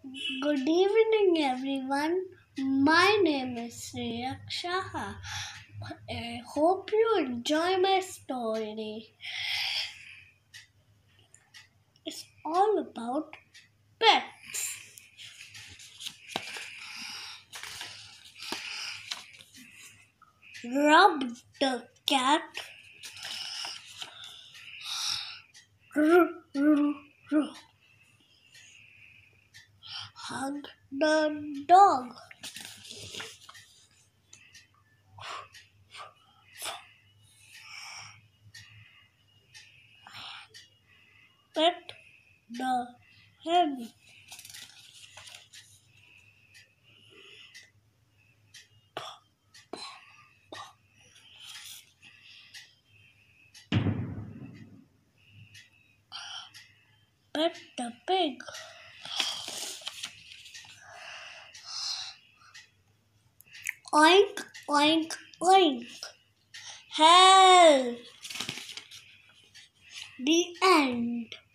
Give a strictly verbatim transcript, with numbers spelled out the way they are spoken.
Good evening, everyone. My name is Shreya Shah. I hope you enjoy my story. It's all about pets. Rub the cat. R, r, r. Hug the dog. Pet the hen. Pet the pig. Oink, oink, oink. Help! The end.